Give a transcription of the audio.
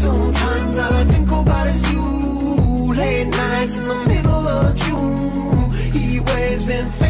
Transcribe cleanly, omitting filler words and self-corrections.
Sometimes all I think about is you. Late nights in the middle of June. Heat waves been